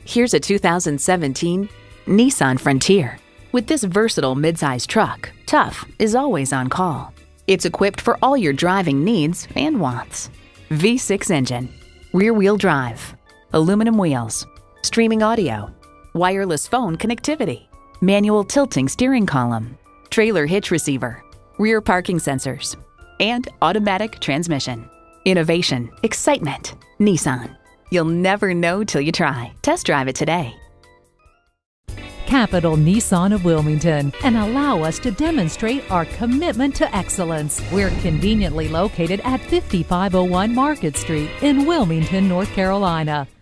Here's a 2017 Nissan Frontier. With this versatile midsize truck, tough is always on call. It's equipped for all your driving needs and wants. V6 engine, rear-wheel drive, aluminum wheels, streaming audio, wireless phone connectivity, manual tilting steering column, trailer hitch receiver, rear parking sensors, and automatic transmission. Innovation, excitement, Nissan. You'll never know till you try. Test drive it today. Capital Nissan of Wilmington, and allow us to demonstrate our commitment to excellence. We're conveniently located at 5501 Market Street in Wilmington, North Carolina.